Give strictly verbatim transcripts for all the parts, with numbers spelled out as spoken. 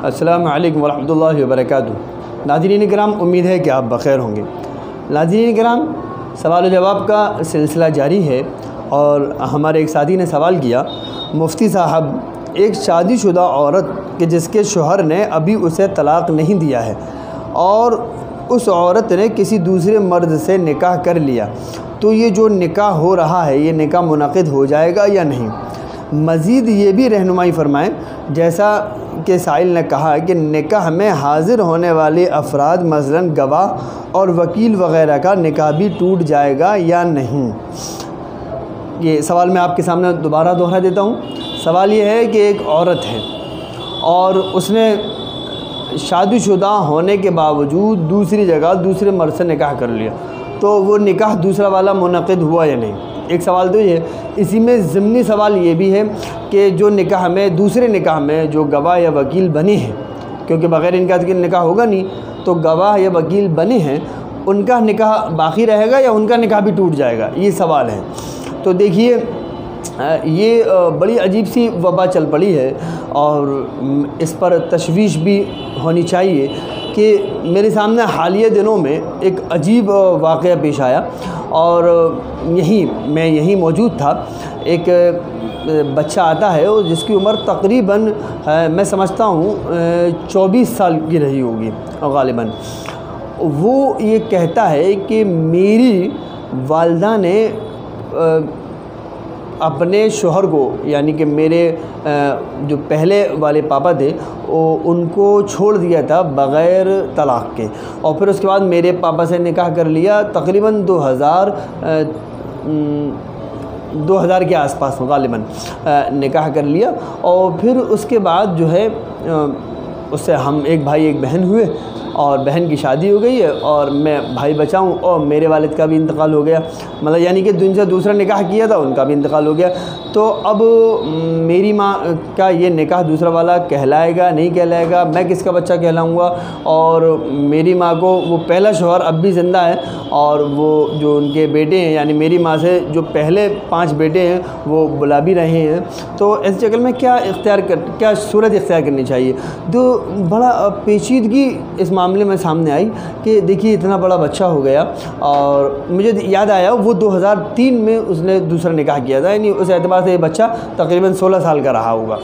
السلام علیکم ورحمۃ اللہ وبرکاتہ۔ ناظرین کرام، امید ہے کہ آپ بخیر ہوں گے۔ ناظرین کرام، سوال و جواب کا سلسلہ جاری ہے اور ہمارے ایک ساتھی نے سوال کیا، مفتی صاحب، ایک شادی شدہ عورت کہ جس کے شوہر نے ابھی اسے طلاق نہیں دیا ہے اور اس عورت نے کسی دوسرے مرد سے نکاح کر لیا، تو یہ جو نکاح ہو رہا ہے یہ نکاح منعقد ہو جائے گا یا نہیں؟ مزید یہ بھی رہنمائی فرمائیں، جیسا کہ سائل نے کہا کہ نکاح میں حاضر ہونے والے افراد مثلاً گواہ اور وکیل وغیرہ کا نکاح بھی ٹوٹ جائے گا یا نہیں؟ یہ سوال میں آپ کے سامنے دوبارہ دوہرا دیتا ہوں۔ سوال یہ ہے کہ ایک عورت ہے اور اس نے شادی شدہ ہونے کے باوجود دوسری جگہ دوسرے مرد سے نکاح کر لیا، تو وہ نکاح دوسرا والا منعقد ہوا یا نہیں؟ ایک سوال تو یہ ہے۔ اسی میں ضمنی سوال یہ بھی ہے کہ جو نکاح میں دوسرے نکاح میں جو گواہ یا وکیل بنے ہیں، کیونکہ بغیر ان کا نکاح ہوگا نہیں، تو گواہ یا وکیل بنے ہیں، ان کا نکاح باقی رہے گا یا ان کا نکاح بھی ٹوٹ جائے گا؟ یہ سوال ہے۔ تو دیکھیے، یہ بڑی عجیب سی وبا چل پڑی ہے اور اس پر تشویش بھی ہونی چاہیے کہ میرے سامنے حالیہ دنوں میں ایک عجیب واقعہ پیش آیا اور یہیں میں یہیں موجود تھا۔ ایک بچہ آتا ہے اور جس کی عمر تقریباً میں سمجھتا ہوں چوبیس سال کی رہی ہوگی غالباً۔ وہ یہ کہتا ہے کہ میری والدہ نے اپنے شوہر کو، یعنی کہ میرے جو پہلے والے پاپا تھے، ان کو چھوڑ دیا تھا بغیر طلاق کے، اور پھر اس کے بعد میرے پاپا سے نکاح کر لیا تقریباً دو ہزار دو ہزار کے آس پاس غالباً نکاح کر لیا، اور پھر اس کے بعد جو ہے اس سے ہم ایک بھائی ایک بہن ہوئے اور بہن کی شادی ہو گئی ہے اور میں بھائی بچا ہوں، اور میرے والد کا بھی انتقال ہو گیا، مطلب یعنی کہ جن سے دوسرا نکاح کیا تھا ان کا بھی انتقال ہو گیا۔ تو اب میری ماں کا یہ نکاح دوسرا والا کہلائے گا نہیں کہلائے گا؟ میں کس کا بچہ کہلاؤں گا؟ اور میری ماں کو وہ پہلا شوہر اب بھی زندہ ہے اور وہ جو ان کے بیٹے ہیں، یعنی میری ماں سے جو پہلے پانچ بیٹے ہیں وہ بلا بھی رہے ہیں، تو اس شکل میں کیا اختیار کر کیا صورت اختیار کرنی چاہیے؟ تو بڑا پیچیدگی اس معاملے میں سامنے آئی کہ دیکھیے اتنا بڑا بچہ ہو گیا، اور مجھے یاد آیا وہ دو ہزار تین میں اس نے دوسرا نکاح کیا تھا، یعنی اس اعتبار سے یہ بچہ تقریباً سولہ سال کا رہا ہوگا،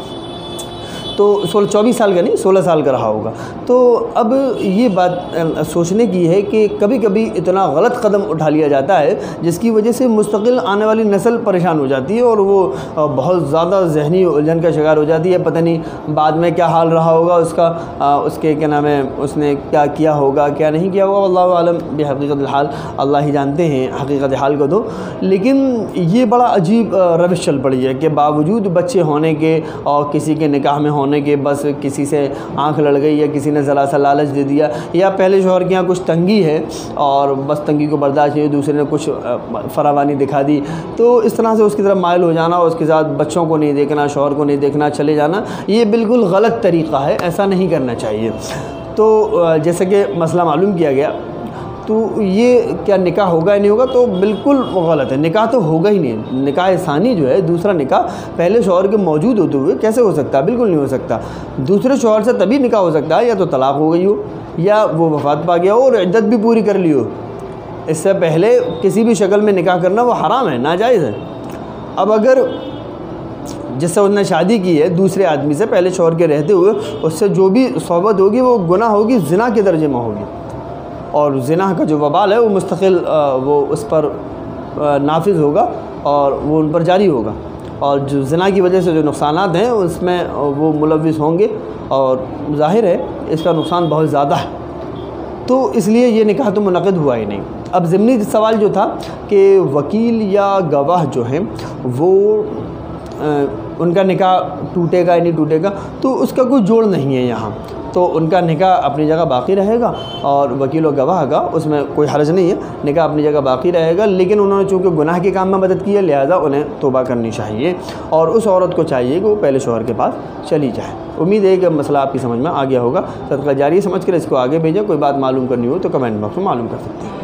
تو سولہ چوبیس سال کا نہیں سولہ سال کا رہا ہوگا۔ تو اب یہ بات سوچنے کی ہے کہ کبھی کبھی اتنا غلط قدم اٹھا لیا جاتا ہے جس کی وجہ سے مستقل آنے والی نسل پریشان ہو جاتی ہے اور وہ بہت زیادہ ذہنی الجھن کا شکار ہو جاتی ہے۔ پتہ نہیں بعد میں کیا حال رہا ہوگا اس کا، اس کے کیا نام ہے، اس نے کیا کیا ہوگا کیا نہیں کیا ہوگا، واللہ عالم بحقیقت الحال، اللہ ہی جانتے ہیں حقیقت حال کو۔ تو لیکن یہ بڑا عجیب روش چل پڑی ہے کہ باوجود بچے ہونے کے اور کسی کے نکاح میں ہونے کہ بس کسی سے آنکھ لڑ گئی یا کسی نے ذرا سا لالچ دے دیا، یا پہلے شوہر کے یہاں کچھ تنگی ہے اور بس تنگی کو برداشت نہیں، دوسرے نے کچھ فراوانی دکھا دی، تو اس طرح سے اس کی طرف مائل ہو جانا اور اس کے ساتھ بچوں کو نہیں دیکھنا، شوہر کو نہیں دیکھنا، چلے جانا، یہ بالکل غلط طریقہ ہے، ایسا نہیں کرنا چاہیے۔ تو جیسا کہ مسئلہ معلوم کیا گیا، تو یہ کیا نکاح ہوگا یا نہیں ہوگا؟ تو بالکل غلط ہے، نکاح تو ہوگا ہی نہیں۔ نکاح ثانی جو ہے، دوسرا نکاح پہلے شوہر کے موجود ہوتے ہوئے کیسے ہو سکتا ہے؟ بالکل نہیں ہو سکتا۔ دوسرے شوہر سے تبھی نکاح ہو سکتا ہے یا تو طلاق ہو گئی ہو یا وہ وفات پا گیا ہو اور عدت بھی پوری کر لی ہو۔ اس سے پہلے کسی بھی شکل میں نکاح کرنا وہ حرام ہے، ناجائز ہے۔ اب اگر جس سے اس نے شادی کی ہے دوسرے آدمی سے پہلے شوہر کے رہتے ہوئے، اس سے جو بھی صحبت ہوگی وہ گناہ ہوگی، زنا کے درجے میں ہوگی، اور زنا کا جو وبال ہے وہ مستقل وہ اس پر نافذ ہوگا اور وہ ان پر جاری ہوگا، اور جو زنا کی وجہ سے جو نقصانات ہیں اس میں وہ ملوث ہوں گے، اور ظاہر ہے اس کا نقصان بہت زیادہ ہے۔ تو اس لیے یہ نکاح تو منعقد ہوا ہی نہیں۔ اب ضمنی سوال جو تھا کہ وکیل یا گواہ جو ہیں وہ ان کا نکاح ٹوٹے گا یا نہیں ٹوٹے گا، تو اس کا کوئی جوڑ نہیں ہے یہاں، تو ان کا نکاح اپنی جگہ باقی رہے گا، اور وکیل و گواہ کا اس میں کوئی حرج نہیں ہے، نکاح اپنی جگہ باقی رہے گا، لیکن انہوں نے چونکہ گناہ کے کام میں مدد کی ہے لہذا انہیں توبہ کرنی چاہیے، اور اس عورت کو چاہیے کہ وہ پہلے شوہر کے پاس چلی جائے۔ امید ہے کہ مسئلہ آپ کی سمجھ میں آ گیا ہوگا۔ صدقہ جاریہ سمجھ کر اس کو آگے بھیجیں، کوئی بات معلوم کرنی ہو تو کمنٹ باکس میں معلوم کر سکتے ہیں۔